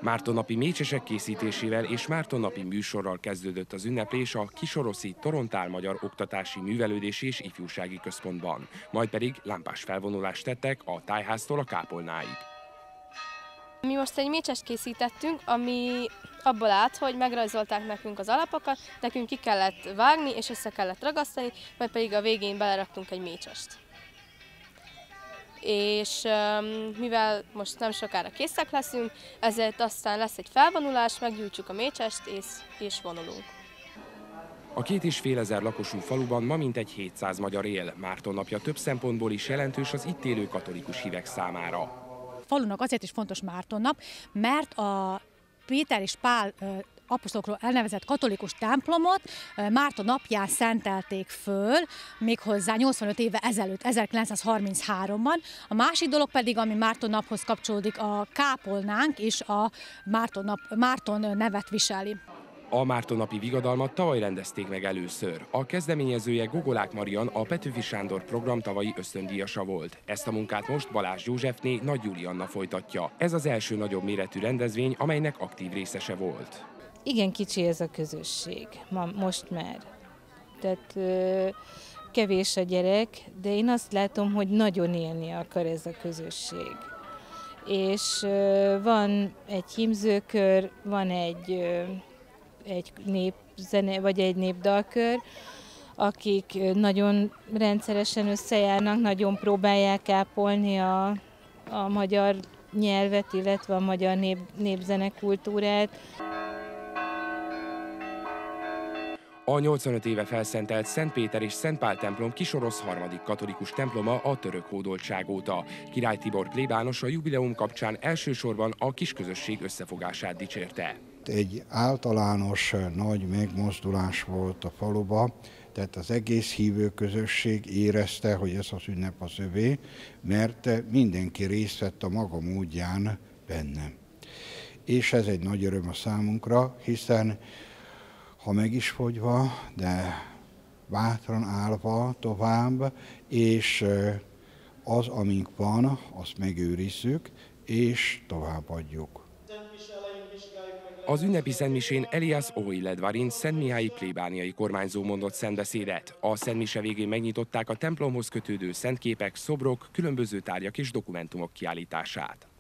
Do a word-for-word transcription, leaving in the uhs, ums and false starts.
Mártonnapi mécsesek készítésével és Mártonnapi műsorral kezdődött az ünneplés a Kisoroszi Torontál Magyar Oktatási Művelődési és Ifjúsági Központban, majd pedig lámpás felvonulást tettek a tájháztól a kápolnáig. Mi most egy mécsest készítettünk, ami abból állt, hogy megrajzolták nekünk az alapokat, nekünk ki kellett vágni és össze kellett ragasztani, majd pedig a végén beleraktunk egy mécsest. És mivel most nem sokára készek leszünk, ezért aztán lesz egy felvonulás, meggyújtjuk a mécsest és, és vonulunk. A két és fél ezer lakosú faluban ma mintegy hétszáz magyar él. Mártonnapja több szempontból is jelentős az itt élő katolikus hívek számára. A falunak azért is fontos Mártonnap, mert a Péter és Pál apostolokról elnevezett katolikus templomot Márton napján szentelték föl, méghozzá nyolcvanöt éve ezelőtt, ezerkilencszázharminchárom-ban. A másik dolog pedig, ami Márton naphoz kapcsolódik, a kápolnánk és a Márton, nap, Márton nevet viseli. A Mártonnapi vigadalmat tavaly rendezték meg először. A kezdeményezője Gogolák Marian, a Petőfi Sándor program tavalyi ösztöndíjasa volt. Ezt a munkát most Balázs Józsefné Nagy Julianna folytatja. Ez az első nagyobb méretű rendezvény, amelynek aktív részese volt. Igen kicsi ez a közösség, ma, most már. Tehát ö, kevés a gyerek, de én azt látom, hogy nagyon élni akar ez a közösség. És ö, van egy hímzőkör, van egy, ö, egy népzene, vagy egy népdalkör, akik nagyon rendszeresen összejárnak, nagyon próbálják ápolni a, a magyar nyelvet, illetve a magyar nép, népzenekultúrát. A nyolcvanöt éve felszentelt Szent Péter és Szent Pál templom Kisorosz harmadik katolikus temploma a török hódoltság óta. Király Tibor plébános a jubileum kapcsán elsősorban a kisközösség összefogását dicsérte. Egy általános nagy megmozdulás volt a faluba, tehát az egész hívő közösség érezte, hogy ez az ünnep az övé, mert mindenki részt vett a maga módján benne. És ez egy nagy öröm a számunkra, hiszen ha meg is fogyva, de bátran állva tovább, és az, amink van, azt megőrizzük, és továbbadjuk. Az ünnepi szentmisén Elias Ohiledvarin szentmihályi plébániai kormányzó mondott szentbeszédet. A szentmise végén megnyitották a templomhoz kötődő szentképek, szobrok, különböző tárgyak és dokumentumok kiállítását.